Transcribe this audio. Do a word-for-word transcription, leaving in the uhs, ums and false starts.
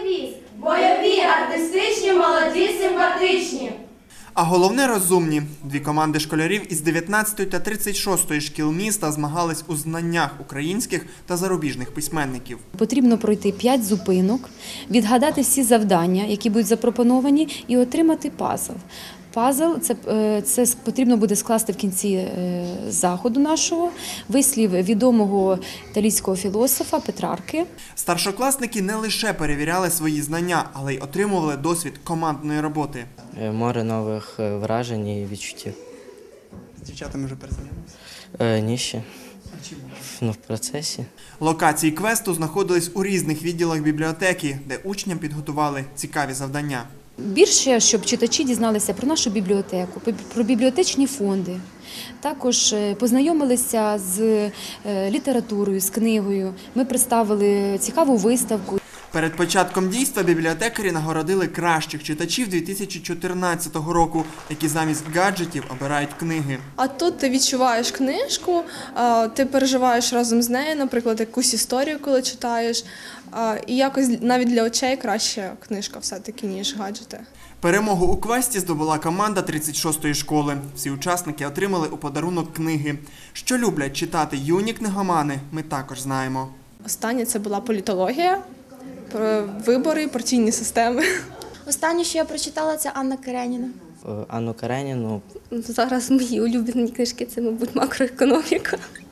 квіз. Бойові, артистичні, молоді, симпатичні. А головне – розумні. Дві команди школярів із дев'ятнадцятої та тридцять шостої шкіл міста змагались у знаннях українських та зарубіжних письменників. Потрібно пройти п'ять зупинок, відгадати всі завдання, які будуть запропоновані, і отримати пазл. Пазл – це, це потрібно буде скласти в кінці заходу нашого, вислів відомого італійського філософа Петрарки. Старшокласники не лише перевіряли свої знання, але й отримували досвід командної роботи. Море нових вражень і відчуттів. З дівчатами вже перезамінилися? Е, ні ще. А чому? Ну, в процесі. Локації квесту знаходились у різних відділах бібліотеки, де учням підготували цікаві завдання. Більше, щоб читачі дізналися про нашу бібліотеку, про бібліотечні фонди. Також познайомилися з літературою, з книгою. Ми представили цікаву виставку. Перед початком дійства бібліотекарі нагородили кращих читачів дві тисячі чотирнадцятого року, які замість гаджетів обирають книги. А тут ти відчуваєш книжку, ти переживаєш разом з нею, наприклад, якусь історію, коли читаєш. І якось навіть для очей краще книжка все-таки, ніж гаджети. Перемогу у квесті здобула команда тридцять шостої школи. Всі учасники отримали у подарунок книги. Що люблять читати юні книгомани, ми також знаємо. Останнє – це була політологія, про вибори, партійні системи. Останнє, що я прочитала, це Анна Кареніна. Анну Кареніну. Зараз мої улюблені книжки – це, мабуть, макроекономіка.